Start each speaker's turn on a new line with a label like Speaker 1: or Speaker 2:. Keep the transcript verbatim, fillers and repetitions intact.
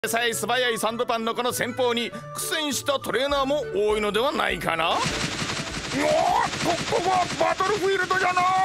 Speaker 1: さえ素早いサンドパンのこの戦法に苦戦したトレーナーも多いのではないかな。うわー、こここはバトルフィールドじゃな。